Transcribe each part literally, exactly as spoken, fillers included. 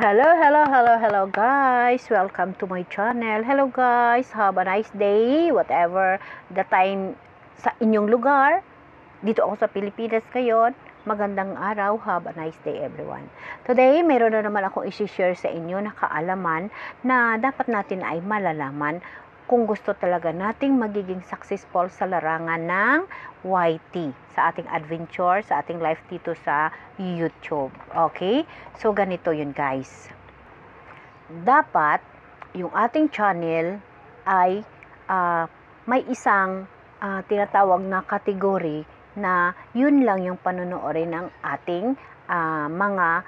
Hello, hello, hello, hello guys! Welcome to my channel. Hello guys! Have a nice day, whatever the time sa inyong lugar. Dito ako sa Pilipinas ngayon. Magandang araw. Have a nice day everyone. Today, meron na naman akong isi-share sa inyo na kaalaman na dapat natin ay malalaman kung gusto talaga nating magiging successful sa larangan ng Y T, sa ating adventure, sa ating life dito sa YouTube. Okay? So, ganito yun guys. Dapat, yung ating channel ay uh, may isang uh, tinatawag na kategory na yun lang yung panonoodin ng ating uh, mga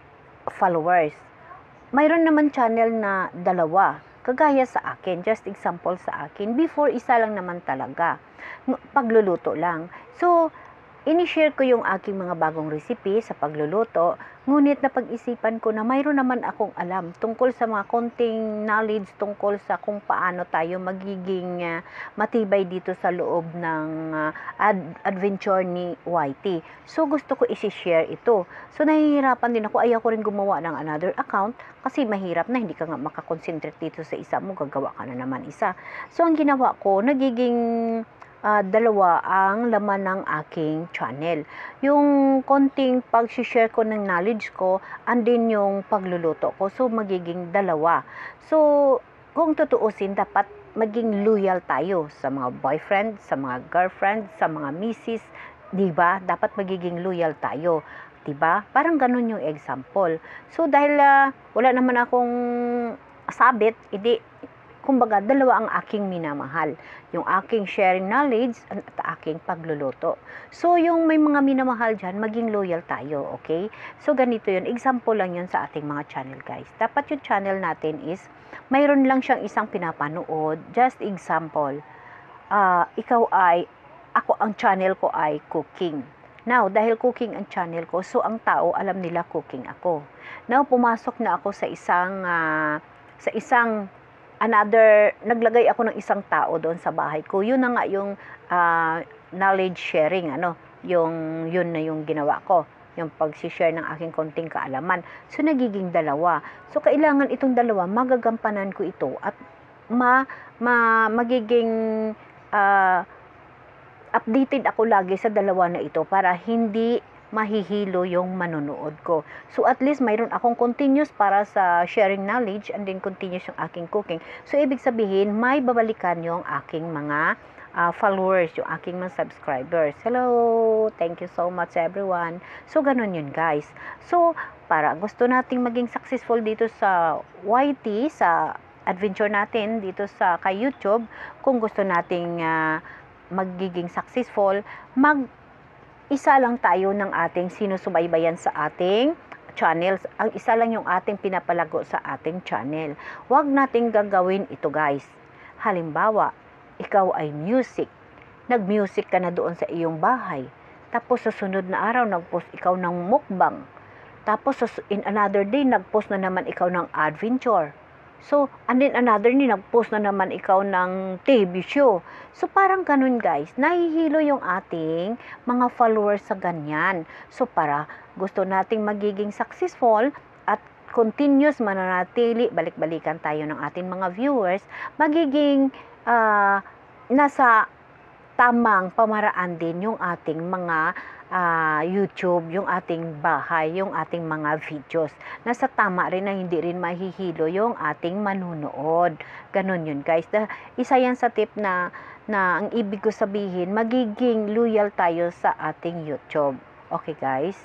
followers. Mayroon naman channel na dalawa. Kagaya sa akin, just example sa akin, before isa lang naman talaga, pagluluto lang. So, ini-share ko yung aking mga bagong recipe sa pagluluto, ngunit napag-isipan ko na mayroon naman akong alam tungkol sa mga konting knowledge tungkol sa kung paano tayo magiging uh, matibay dito sa loob ng uh, ad- adventure ni Y T. So, gusto ko isi-share ito. So, nahihirapan din ako. Ayaw ko rin gumawa ng another account kasi mahirap na, hindi ka nga makakonsentrate dito sa isa mo, gagawa ka na naman isa. So, ang ginawa ko, nagiging Uh, dalawa ang laman ng aking channel. Yung konting pag-share ko ng knowledge ko, and din yung pagluluto ko. So, magiging dalawa. So, kung tutuusin, dapat maging loyal tayo sa mga boyfriend, sa mga girlfriend, sa mga misis, diba? Dapat magiging loyal tayo. Diba? Parang ganun yung example. So, dahil uh, wala naman akong sabit, hindi, kumbaga, dalawa ang aking minamahal. Yung aking sharing knowledge at aking pagluluto. So, yung may mga minamahal dyan, maging loyal tayo, okay? So, ganito yun. Example lang yun sa ating mga channel, guys. Dapat yung channel natin is, mayroon lang siyang isang pinapanood. Just example, uh, ikaw ay, ako, ang channel ko ay cooking. Now, dahil cooking ang channel ko, so ang tao, alam nila cooking ako. Now, pumasok na ako sa isang, uh, sa isang, another, naglagay ako ng isang tao doon sa bahay ko. Yun na nga yung uh, knowledge sharing, ano, yung, yun na yung ginawa ko. Yung pag-share ng aking konting kaalaman. So, nagiging dalawa. So, kailangan itong dalawa, magagampanan ko ito at ma, ma, magiging uh, updated ako lagi sa dalawa na ito para hindi mahihilo yung manonood ko. So, at least mayroon akong continuous para sa sharing knowledge and then continuous yung aking cooking. So, ibig sabihin, may babalikan yung aking mga uh, followers, yung aking mga subscribers. Hello! Thank you so much everyone. So, ganun yun guys. So, para gusto nating maging successful dito sa Y T, sa adventure natin dito sa kay YouTube, kung gusto nating uh, magiging successful, mag isa lang tayo ng ating sinusubaybayan sa ating channels. Ang isa lang yung ating pinapalago sa ating channel. Huwag nating gagawin ito guys. Halimbawa, ikaw ay music. Nag-music ka na doon sa iyong bahay. Tapos sa sunod na araw, nag-post ikaw ng mukbang. Tapos in another day, nag-post na naman ikaw ng adventure. So, and then another day, nag-post na naman ikaw ng T V show. So, parang ganun guys, nahihilo yung ating mga followers sa ganyan. So, para gusto nating magiging successful at continuous mananatili, balik-balikan tayo ng ating mga viewers, magiging uh, nasa tamang pamaraan din yung ating mga uh, YouTube, yung ating bahay, yung ating mga videos. Nasa tama rin na hindi rin mahihilo yung ating manunood. Ganun yun guys. Da, isa yan sa tip na, na ang ibig ko sabihin, magiging loyal tayo sa ating YouTube. Okay guys?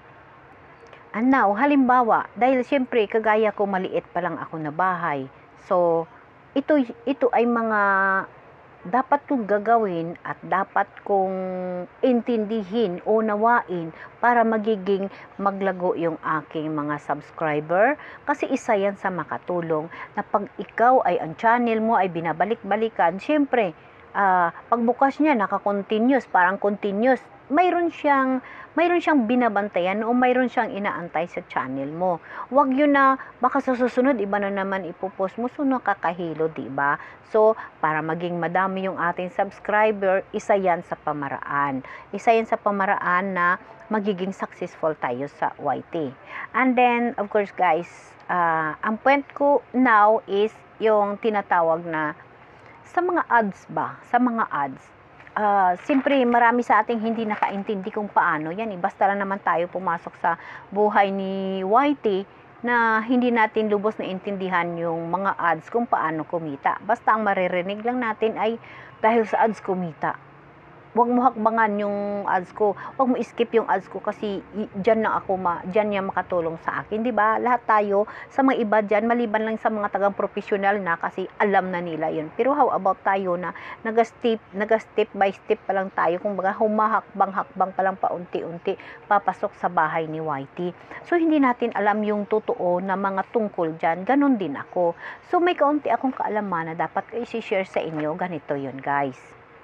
And now, halimbawa, dahil syempre kagaya ko maliit pa lang ako na bahay. So, ito, ito ay mga dapat kong gagawin at dapat kong intindihin o nawain para magiging maglago yung aking mga subscriber. Kasi isa yan sa makatulong na pag ikaw ay ang channel mo ay binabalik-balikan, syempre, uh, pagbukas niya, naka-continuous, parang continuous, mayroon siyang mayroon siyang binabantayan o mayroon siyang inaantay sa channel mo. Huwag yun na baka sa susunod iba na naman ipopost mo, so nakakahilo, di ba? So, para maging madami yung ating subscriber, isa yan sa pamaraan. Isa yan sa pamaraan na magiging successful tayo sa Y T. And then, of course guys, uh, ang point ko now is yung tinatawag na sa mga ads ba? Sa mga ads. Uh, Siyempre, marami sa ating hindi nakaintindi kung paano yan. Eh. Basta lang naman tayo pumasok sa buhay ni Y T na hindi natin lubos na intindihan yung mga ads kung paano kumita. Basta ang maririnig lang natin ay dahil sa ads kumita. Huwag mo hakbangan yung ads ko. Huwag mo skip yung ads ko kasi diyan na ako ma, diyan niya makatulong sa akin, 'di ba? Lahat tayo sa mga iba diyan maliban lang sa mga tagang professional na kasi alam na nila 'yun. Pero how about tayo na naga-step, naga-step by step pa lang tayo, kumbaga humahakbang-hakbang pa lang paunti-unti papasok sa bahay ni Y T. So hindi natin alam yung totoo na mga tungkol diyan. Ganon din ako. So may kaunti akong kaalaman na dapat ko i-share sa inyo. Ganito 'yun, guys.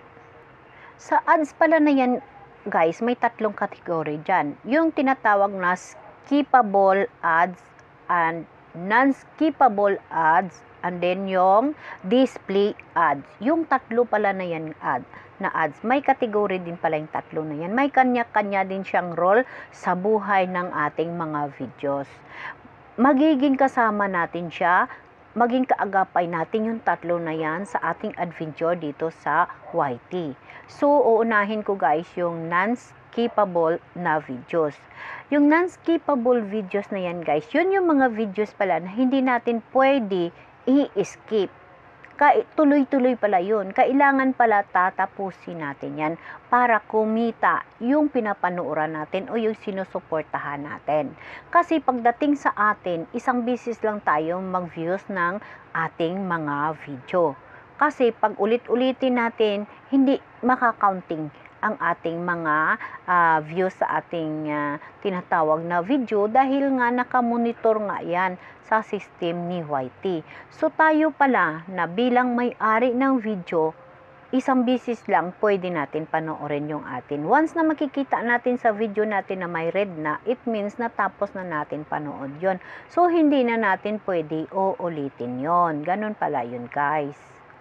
Sa ads pala na yan, guys, may tatlong kategory dyan. Yung tinatawag na skippable ads and non-skippable ads, and then yung display ads. Yung tatlo pala na yan ad, na ads, may kategory din pala yung tatlo na yan. May kanya-kanya din siyang role sa buhay ng ating mga videos. Magiging kasama natin siya, maging kaagapay natin yung tatlo na yan sa ating adventure dito sa Y T. So, uunahin ko guys yung non-skippable na videos. Yung non-skippable videos na yan guys, yun yung mga videos pala na hindi natin pwede i-skip. Tuloy-tuloy pala yun. Kailangan pala tatapusin natin yan para kumita yung pinapanuoran natin o yung sinusuportahan natin. Kasi pagdating sa atin, isang beses lang tayo mag-views ng ating mga video. Kasi pag ulit-ulitin natin, hindi makakaunting ang ating mga uh, views sa ating uh, tinatawag na video dahil nga nakamonitor nga yan sa system ni Y T. So tayo pala na bilang may-ari ng video, isang beses lang pwede natin panoorin yung atin. Once na makikita natin sa video natin na may red na, it means natapos na natin panood yon. So hindi na natin pwede uulitin yon. Ganun pala yun guys.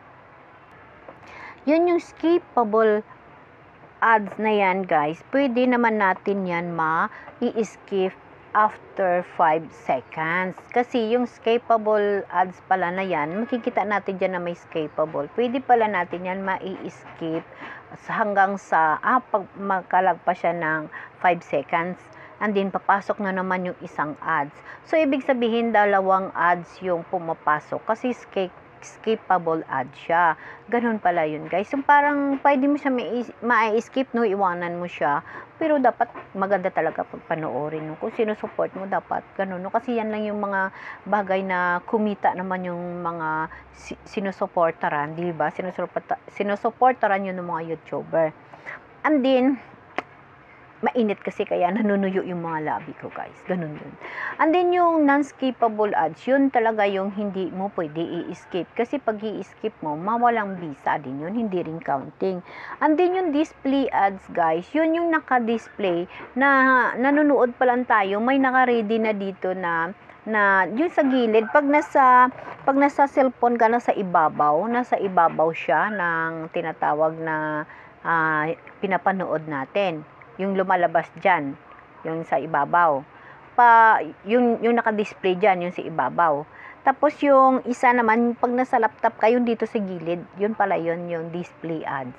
Yun yung skippable ads na yan guys, pwede naman natin yan ma-i-skip after five seconds. Kasi yung skippable ads pala na yan, makikita natin dyan na may skippable. Pwede pala natin yan ma-i-skip hanggang sa, ah, pag makalagpas siya ng five seconds. And then, papasok na naman yung isang ads. So, ibig sabihin, dalawang ads yung pumapasok. Kasi skip skippable ad siya. Ganun pala yun guys. So parang pwede mo siya ma-skip, no, iwanan mo siya. Pero dapat maganda talaga pag panoorin. No? Kung sino-support mo, dapat ganun. No? Kasi yan lang yung mga bagay na kumita naman yung mga sinusuportaran, di ba? Sinusuportaran yun ng mga YouTuber. And then, mainit kasi kaya nanunuyo yung mga labi ko guys. Ganun yun. And then yung non-skippable ads, yun talaga yung hindi mo pwede i-skip. Kasi pag i-skip mo, mawalang visa din yun. Hindi rin counting. And then yung display ads guys, yun yung naka-display na nanonood pa lang tayo. May naka-ready na dito na na yung sa gilid. Pag nasa, pag nasa cellphone ka, nasa ibabaw, nasa ibabaw siya ng tinatawag na uh, pinapanood natin. Yung lumalabas dyan, yung sa ibabaw. Pa, yung, yung naka-display dyan, yung sa ibabaw. Tapos yung isa naman, pag nasa laptop kayo dito sa gilid, yun pala yun, yung display ads.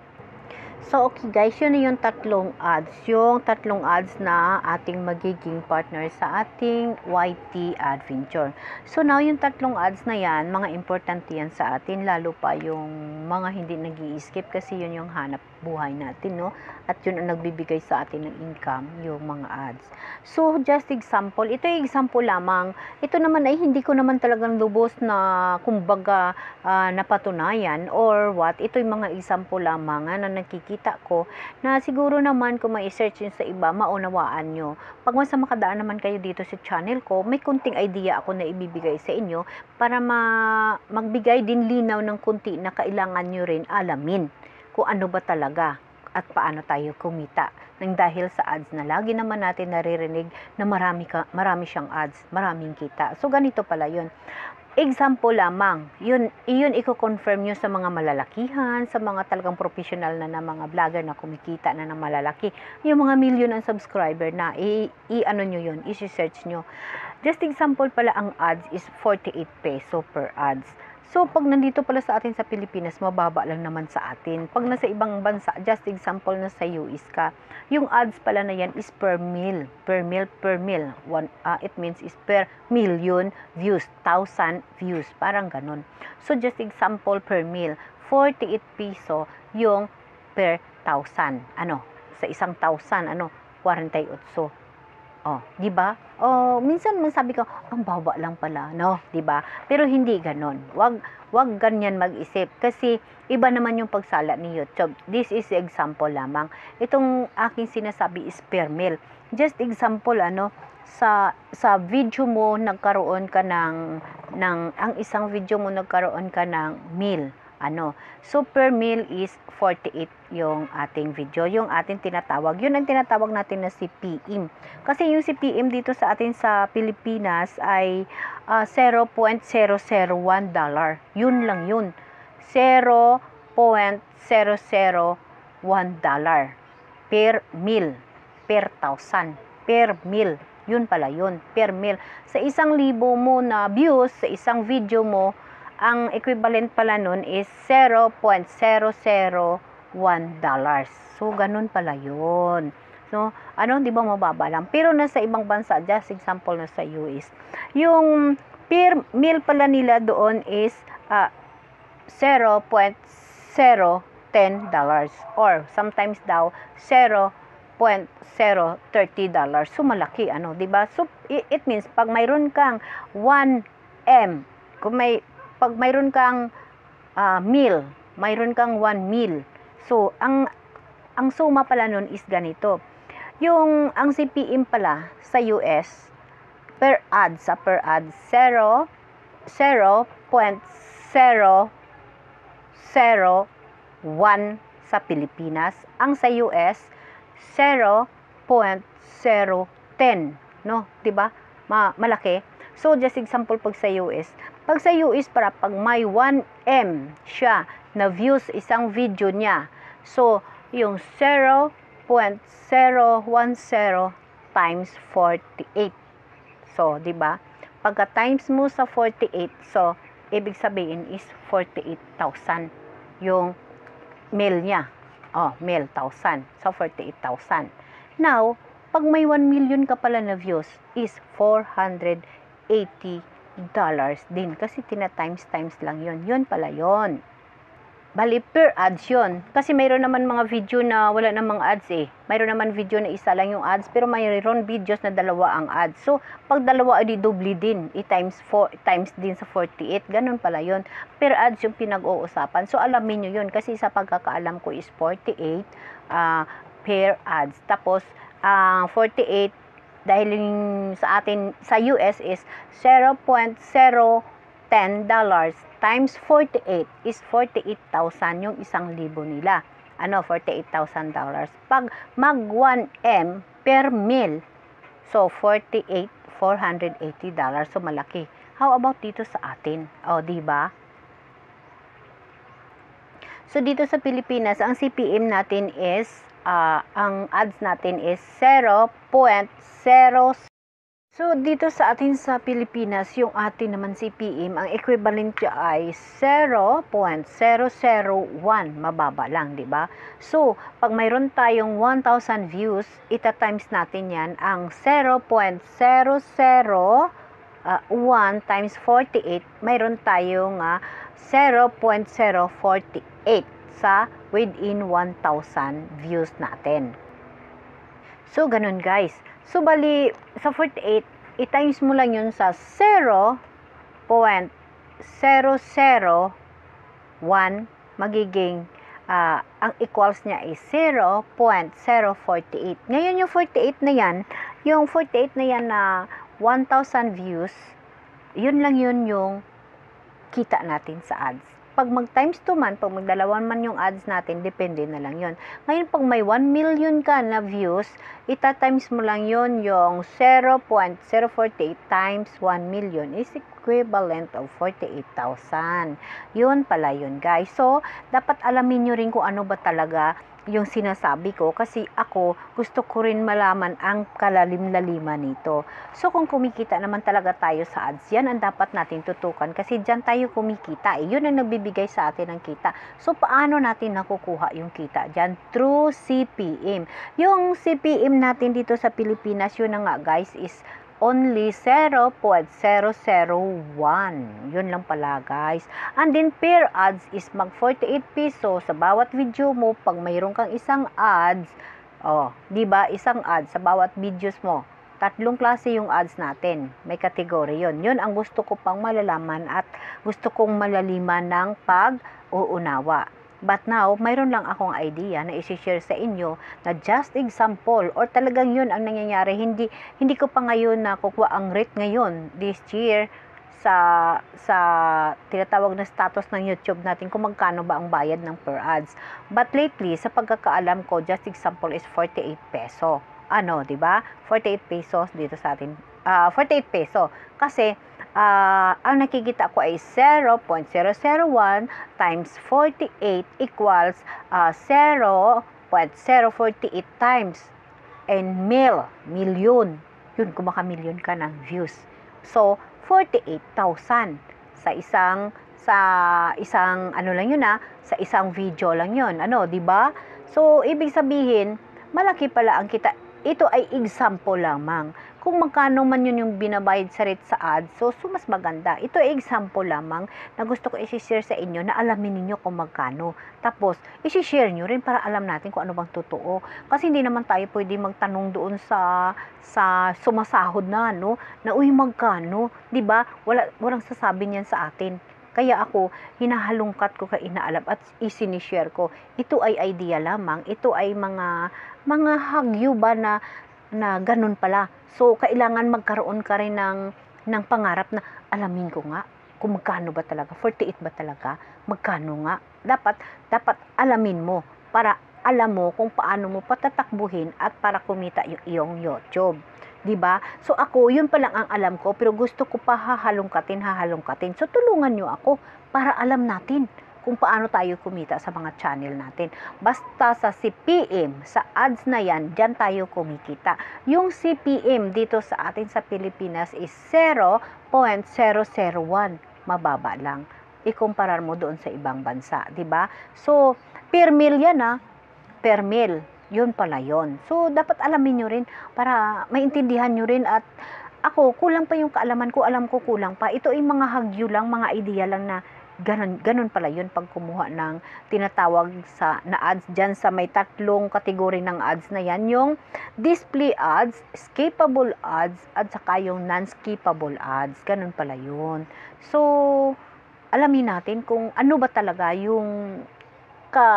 So, okay guys, yun na yung tatlong ads. Yung tatlong ads na ating magiging partner sa ating Y T adventure. So, now yung tatlong ads na yan, mga importante yan sa atin, lalo pa yung mga hindi nag-i-skip kasi yun yung hanap buhay natin, no? At yun ang nagbibigay sa atin ng income, yung mga ads. So, just example, ito yung example lamang. Ito naman ay hindi ko naman talagang lubos na, kumbaga, uh, napatunayan or what. Ito yung mga example lamang na nakikita ko na siguro naman kung mai-search yun sa iba, maunawaan nyo. Pag mas makadaan naman kayo dito sa channel ko, may kunting idea ako na ibibigay sa inyo para ma magbigay din linaw ng kunti na kailangan nyo rin alamin kung ano ba talaga at paano tayo kumita nang dahil sa ads na lagi naman natin naririnig na marami, ka, marami siyang ads, maraming kita. So ganito pala yun. example lamang. Yun, iyon i-confirm nyo sa mga malalakihan, sa mga talagang professional na na mga vlogger na kumikita na ng malalaki. Yung mga million ang subscriber na, i-ano nyo yun, i-search nyo. Just example pala, ang ads is forty-eight peso per ads. So, pag nandito pala sa atin sa Pilipinas, mababa lang naman sa atin. Pag nasa ibang bansa, just example na sa U S ka, yung ads pala na yan is per mil. Per mil, per mil. One, uh, it means is per million views, thousand views. Parang ganun. So, just example per mil, forty-eight piso yung per thousand. Ano? Sa isang thousand, ano? forty-eight. Oh, 'di ba? Oh, minsan man sabi ko, ang baba lang pala, no, 'di ba? Pero hindi ganoon. Wag wag ganyan mag-isip kasi iba naman yung pagsala ni YouTube. This is example lamang. Itong aking sinasabi is per mil. Just example ano, sa sa video mo nagkaroon ka ng ng ang isang video mo nagkaroon ka ng mil. Ano, so per mil is forty-eight yung ating video, yung ating tinatawag, yun ang tinatawag natin na C P M. Kasi yung C P M dito sa atin sa Pilipinas ay uh, zero point zero zero one dollar. Yun lang yun. zero point zero zero one dollar per mil, per thousand, per mil. Yun pala yun, per mil. Sa isang libo mo na views, sa isang video mo, ang equivalent pala nun is zero point zero zero one dollars. So, ganun pala yun. So, ano, di ba mababa lang? Pero nasa ibang bansa, just example na sa U S, yung per mil pala nila doon is uh, zero point zero ten dollars or sometimes daw zero point zero thirty dollars. So, malaki, ano, di ba? So, it means, pag mayroon kang one M, kung may pag mayroon kang uh, mil, mayroon kang one mil. So, ang ang suma pala nun is ganito. Yung ang C P M pala sa U S per ad, sa per ad zero point zero zero one sa Pilipinas. Ang sa U S zero point zero ten, no? 'Di ba? Ma malaki. So, just example pag sa U S, pag sa U S para pag may one M siya na views isang video niya, so, yung zero point zero one zero times forty-eight. So, di ba? Pagka times mo sa forty-eight, so, ibig sabihin is forty-eight thousand yung mil niya. Oh, mil, thousand. So, forty-eight thousand. Now, pag may one million ka pala na views, is four hundred eighty dollars din. Kasi tina-times times lang yun. Yun pala yun. Bali, per ads yun. Kasi mayroon naman mga video na wala namang ads eh. Mayroon naman video na isa lang yung ads, pero mayroon videos na dalawa ang ads. So, pag dalawa, edi doble din. I-times four, times din sa forty-eight. Ganun pala yun. Per ads yung pinag-uusapan. So, alamin nyo yun. Kasi sa pagkakaalam ko is forty-eight uh, per ads. Tapos, uh, forty-eight dahil sa atin sa U S is zero point zero ten dollars times forty-eight is forty-eight thousand yung isang libo nila. Ano, forty-eight thousand dollars. Pag mag one M per mil, so forty-eight, four hundred eighty dollars. So malaki. How about dito sa atin? O, di ba? So dito sa Pilipinas, ang C P M natin is Uh, ang ads natin is zero point zero. So, dito sa atin sa Pilipinas, yung atin naman C P M, ang equivalent niya ay zero point zero zero one. Mababa lang, di ba? So, pag mayroon tayong one thousand views, ita-times natin yan ang zero point zero zero one times forty-eight, mayroon tayong uh, zero point zero four eight sa within one thousand views natin. So, ganun guys. So, bali, sa forty-eight, i-times mo lang yun sa zero point zero zero one, magiging, uh, ang equals niya is zero point zero four eight. Ngayon, yung forty-eight na yan, yung forty-eight na yan na one thousand views, yun lang yun yung kita natin sa ads. pag mag times two man, pag magdalawan man yung ads natin, depende na lang yon. Ngayon, pag may one million ka na views, ita-times mo lang yon, yung zero point zero four eight times one million is equivalent of forty-eight thousand. Yun pala yun, guys. So, dapat alamin nyo rin kung ano ba talaga yung sinasabi ko, kasi ako gusto ko rin malaman ang kalalim-laliman nito. So kung kumikita naman talaga tayo sa ads, yan ang dapat natin tutukan, kasi dyan tayo kumikita, eh. Yun ang nagbibigay sa atin ng kita. So paano natin nakukuha yung kita dyan? Through C P M. Yung C P M natin dito sa Pilipinas, yun na nga, guys, is only zero point zero zero one. Yun lang pala, guys. And then per ads is mag forty-eight peso sa bawat video mo. Pag mayroon kang isang ads, oh, 'di ba? Isang ads sa bawat videos mo. Tatlong klase yung ads natin. May category 'yon. 'Yun ang gusto ko pang malalaman at gusto kong malaliman ng pag-uunawa. But now, mayroon lang akong idea na i-share sa inyo na just example, or talagang yun ang nangyayari. Hindi, hindi ko pa ngayon nakukuha ang rate ngayon, this year, sa, sa tinatawag na status ng YouTube natin kung magkano ba ang bayad ng per ads. But lately, sa pagkakaalam ko, just example is forty-eight peso. Ano, di ba? forty-eight pesos dito sa atin. Uh, forty-eight peso. Kasi, Uh, ang nakikita ko ay zero point zero zero one times forty-eight equals uh, zero point zero four eight times and mil, million. Yun, kung maka-million ka ng views. So, forty-eight thousand sa isang sa isang ano lang yun ah, sa isang video lang yun. Ano, 'di ba? So, ibig sabihin, malaki pala ang kita. Ito ay example lamang. Kung magkano man yun yung binabayad sa rate sa ads, so, so mas maganda. Ito ay example lamang na gusto ko i-share sa inyo na alamin niyo kung magkano. Tapos, i-share nyo rin para alam natin kung ano bang totoo. Kasi hindi naman tayo pwede magtanong doon sa sa sumasahod na, no? Na, uy, magkano? Diba? Wala, walang sasabi niyan sa atin. Kaya ako, hinahalungkat ko kay inaalam at isinishare ko. Ito ay idea lamang. Ito ay mga mga hagyo ba na na ganun pala. So, kailangan magkaroon ka rin ng, ng pangarap na alamin ko nga kung magkano ba talaga, forty-eight ba talaga, magkano nga. Dapat, dapat alamin mo para alam mo kung paano mo patatakbuhin at para kumita yung iyong YouTube. Diba? So, ako, yun pa lang ang alam ko, pero gusto ko pa hahalungkatin, hahalungkatin. So, tulungan nyo ako para alam natin kung paano tayo kumita sa mga channel natin. Basta sa C P M, sa ads na yan, dyan tayo kumikita. Yung C P M dito sa atin sa Pilipinas is zero point zero zero one. Mababa lang. Ikumparar mo doon sa ibang bansa. Diba? So, per mil yan ah. Per mil. Yun pala yun. So, dapat alamin nyo rin para maintindihan nyo rin at ako, kulang pa yung kaalaman ko, alam ko kulang pa. Ito ay mga hagyo lang, mga idea lang na Ganon, ganon pala yun pag kumuha ng tinatawag sa na ads dyan sa may tatlong kategory ng ads na yan. Yung display ads, skippable ads, at saka yung non-skippable ads. Ganon pala yun. So, alamin natin kung ano ba talaga yung ka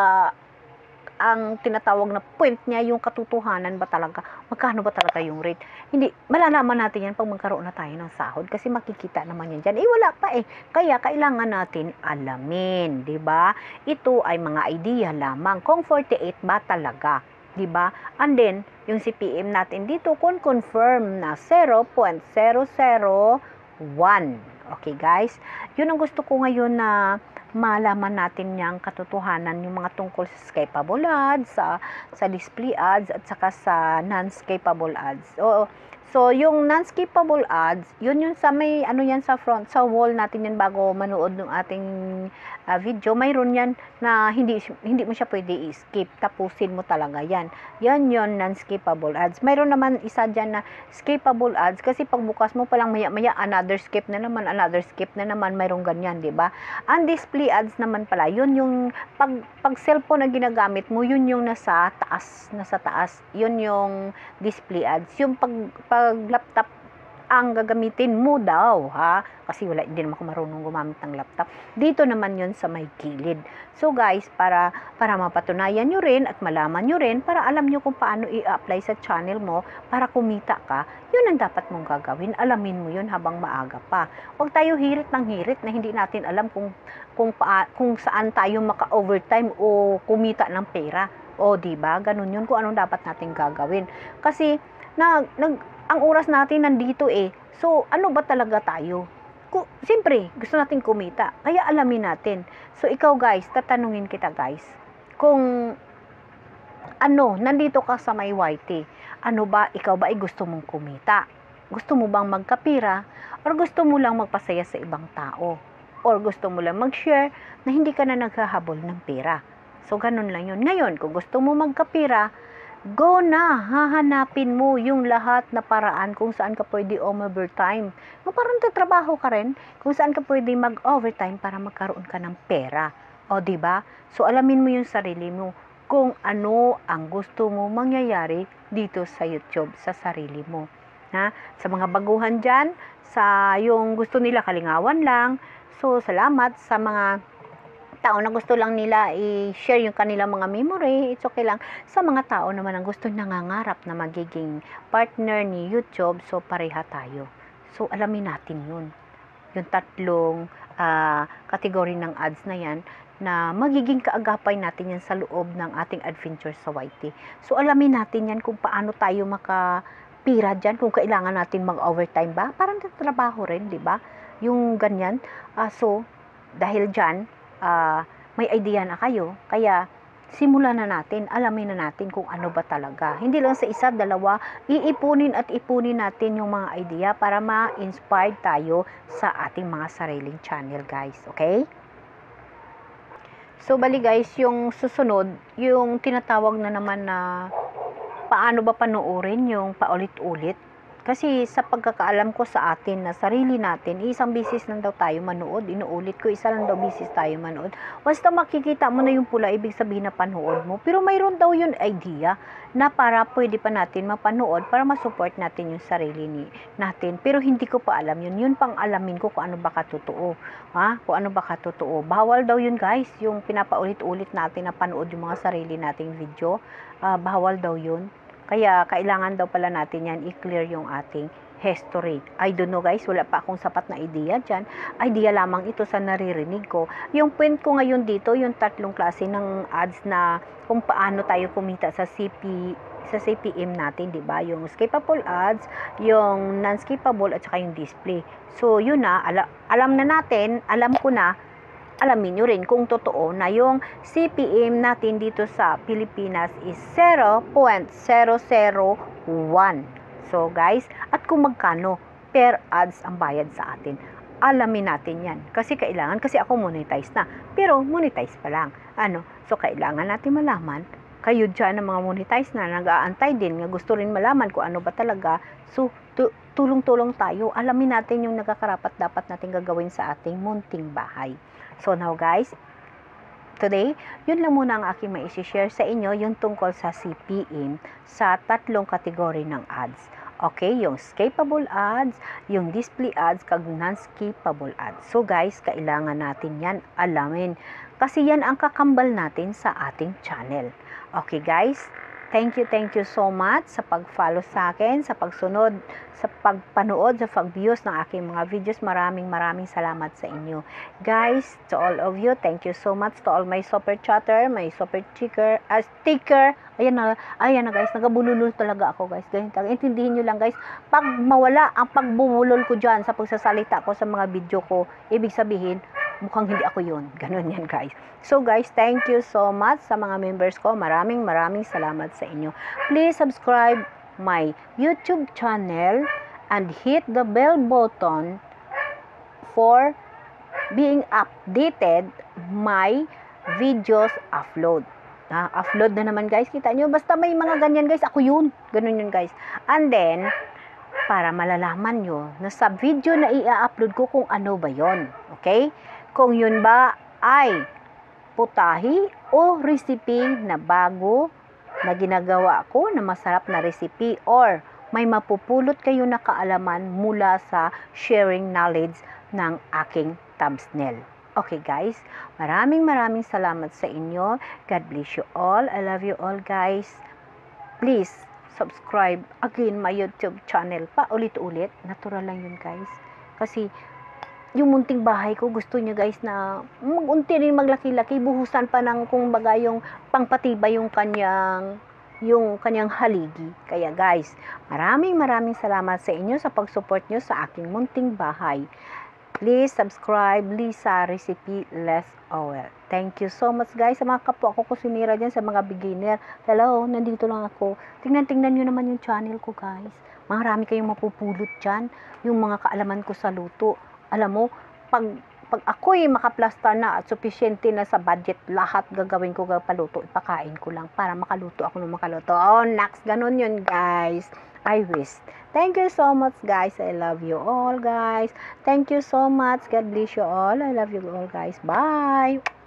ang tinatawag na point niya, yung katotohanan ba talaga, magkano ba talaga yung rate. Hindi, malalaman natin yan pag magkaroon na tayo ng sahod kasi makikita naman yan dyan. Eh, wala pa eh. Kaya kailangan natin alamin, di ba? Ito ay mga idea lamang. Kung forty-eight ba talaga, di ba? And then, yung C P M natin dito, kung confirm na zero point zero zero one. Okay, guys? Yun ang gusto ko ngayon na malaman natin yung katotohanan, yung mga tungkol sa skippable ads, sa, sa display ads, at saka sa non-skippable ads. O, so, yung non-skippable ads, yun yun sa may, ano yan sa front, sa wall natin yan bago manood ng ating uh, video. Mayroon yan na hindi, hindi mo siya pwede i-skip. Tapusin mo talaga yan. Yan yun, non-skippable ads. Mayroon naman isa dyan na skippable ads kasi pagbukas mo palang maya-maya, another skip na naman, another skip na naman, mayroong ganyan, di ba? Ang display ads naman pala, yun yung pag, pag cellphone na ginagamit mo, yun yung nasa taas, nasa taas. Yun yung display ads. Yung pag, pag laptop ang gagamitin mo daw, ha? Kasi wala, hindi naman ako marunong gumamit ng laptop. Dito naman yun sa may gilid. So guys, para, para mapatunayan nyo rin at malaman nyo rin, para alam nyo kung paano i-apply sa channel mo para kumita ka, yun ang dapat mong gagawin. Alamin mo yun habang maaga pa. Huwag tayo hirit ng hirit na hindi natin alam kung, kung, pa, kung saan tayo maka-overtime o kumita ng pera. O, diba? Ganun yun kung anong dapat natin gagawin. Kasi, na, nag, ang oras natin nandito eh. So, ano ba talaga tayo? Ku, siyempre, gusto natin kumita. Kaya alamin natin. So, ikaw guys, tatanungin kita guys. Kung, ano, nandito ka sa may Y T. Ano ba, ikaw ba ay gusto mong kumita? Gusto mo bang magkapira? Or gusto mo lang magpasaya sa ibang tao? Or gusto mo lang mag-share na hindi ka na naghahabol ng pera? So, ganun lang yun. Ngayon, kung gusto mo magkapira, go na, hahanapin mo yung lahat na paraan kung saan ka pwede overtime. Kung parang tatrabaho ka rin, kung saan ka pwede mag-overtime para magkaroon ka ng pera. O, diba? So, alamin mo yung sarili mo kung ano ang gusto mo mangyayari dito sa YouTube, sa sarili mo. Ha? Sa mga baguhan dyan, sa yung gusto nila kalingawan lang. So, salamat sa mga tao na gusto lang nila i-share yung kanilang mga memory, it's okay lang. Sa mga tao naman ang gusto nangangarap na magiging partner ni YouTube, so pareha tayo. So, alamin natin yun. Yung tatlong uh, kategory ng ads na yan, na magiging kaagapay natin yan sa loob ng ating adventure sa Y T. So, alamin natin yan kung paano tayo makapira dyan, kung kailangan natin mag-overtime ba. Parang trabaho rin, di ba? Yung ganyan. Uh, so, dahil dyan, Uh, may idea na kayo, kaya simulan na natin, alamin na natin kung ano ba talaga. Hindi lang sa isa, dalawa, iipunin at ipunin natin yung mga idea para ma-inspire tayo sa ating mga sariling channel guys, okay? So bali guys, yung susunod, yung tinatawag na naman na paano ba panoorin yung paulit-ulit. Kasi sa pagkakaalam ko sa atin na sarili natin, isang bisis lang daw tayo manood. Inuulit ko, isa lang daw bisis tayo manood. Basta makikita mo na yung pula, ibig sabihin na panood mo. Pero mayroon daw yung idea na para pwede pa natin mapanood para masupport natin yung sarili ni, natin. Pero hindi ko pa alam yun. Yun pang alamin ko kung ano ba katotoo. Ha? Kung ano ba katotoo. Bawal daw yun guys, yung pinapaulit-ulit natin na panood yung mga sarili nating video. Uh, bawal daw yun. Kaya, kailangan daw pala natin yan i-clear yung ating history. I don't know guys, wala pa akong sapat na idea dyan. Idea lamang ito sa naririnig ko. Yung point ko ngayon dito, yung tatlong klase ng ads na kung paano tayo kumita sa C P, sa C P M natin, di ba? Yung skippable ads, yung non-skippable at saka yung display. So, yun na, ala, alam na natin, alam ko na, alamin nyo rin kung totoo na yung C P M natin dito sa Pilipinas is zero point zero zero one. So guys, at kung magkano per ads ang bayad sa atin, alamin natin yan. Kasi kailangan, kasi ako monetize na, pero monetize pa lang. Ano? So kailangan natin malaman, kayo dyan ng mga monetize na, nag-aantay din, nga gusto rin malaman kung ano ba talaga. So, tulong-tulong tayo, alamin natin yung nagkakarapat dapat natin gagawin sa ating munting bahay. So now guys, today, yun lang muna ang aking mai-share sa inyo, yung tungkol sa C P M sa tatlong kategory ng ads. Okay, yung skippable ads, yung display ads, kag non-skippable ads. So guys, kailangan natin yan alamin. Kasi yan ang kakambal natin sa ating channel. Okay guys, thank you, thank you so much sa pag-follow sa akin, sa pagsunod, sa pagpanood, sa pag-views ng aking mga videos. Maraming maraming salamat sa inyo. Guys, to all of you, thank you so much to all my super chatter, my super sticker, uh, sticker. Ayan na, ayan na guys, nagabululol talaga ako guys. Ganyan talaga. Intindihin nyo lang guys, pag mawala ang pagbubulol ko dyan sa pagsasalita ko sa mga video ko, ibig sabihin, mukhang hindi ako yun. Ganun yan guys. So guys, thank you so much sa mga members ko. Maraming maraming salamat sa inyo. Please subscribe my YouTube channel and hit the bell button for being updated my videos upload. Ah, upload na naman guys, kita nyo. Basta may mga ganyan guys, ako yun. Ganun yun guys. And then, para malalaman nyo na sa video na i-upload ko kung ano ba yon. Okay? Kung yun ba ay putahi o recipe na bago na ginagawa ko na masarap na recipe or may mapupulot kayo na kaalaman mula sa sharing knowledge ng aking thumbnail. Okay guys, maraming maraming salamat sa inyo. God bless you all. I love you all guys. Please, subscribe again my YouTube channel. Pa ulit-ulit. Natural lang yun guys. Kasi, yung munting bahay ko, gusto niya guys na mag-unti rin maglaki-laki. Buhusan pa ng kung baga yung pangpatibay yung kanyang yung kanyang haligi. Kaya guys, maraming maraming salamat sa inyo sa pag-support nyo sa aking munting bahay. Please subscribe Lisa Recipe Less Oil. Thank you so much guys sa mga kapwa ko kusinira dyan, sa mga beginner. Hello, nandito lang ako. Tingnan-tingnan nyo naman yung channel ko guys. Marami kayong mapupulot dyan. Yung mga kaalaman ko sa luto. Alam mo, pag, pag ako'y makaplastar na at sufficiente na sa budget, lahat gagawin ko paluto, ipakain ko lang para makaluto ako ng makaluto. Oh, next, ganun yun guys. I wish. Thank you so much guys. I love you all guys. Thank you so much. God bless you all. I love you all guys. Bye.